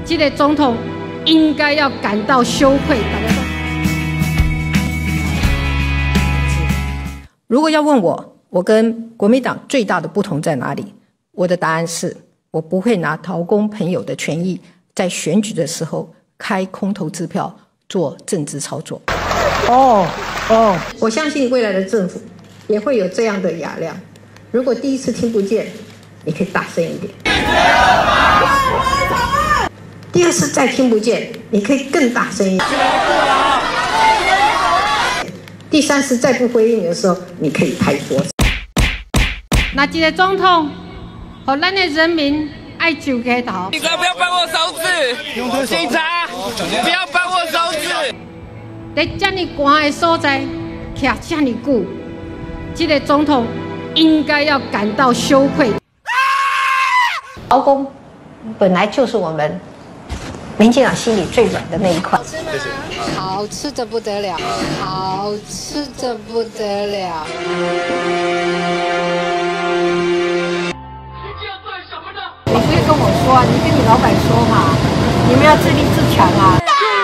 这个总统应该要感到羞愧。大家都，如果要问我跟国民党最大的不同在哪里？我的答案是，我不会拿劳工朋友的权益在选举的时候开空头支票做政治操作。我相信未来的政府也会有这样的雅量。如果第一次听不见，你可以大声一点。第二次再听不见，你可以更大声一点。第三次再不回应的时候，你可以拍桌子。那这个总统，和咱的人民爱就街头。 警察不要绑我手指！警察不要绑我手指！ 在这么寒的所在徛这么久，这个总统应该要感到羞愧。劳工本来就是我们民进党心里最软的那一块。 好吃的不得了，好吃的不得了。 你不要跟我说啊，你跟你老板说嘛，你们要自立自强啊。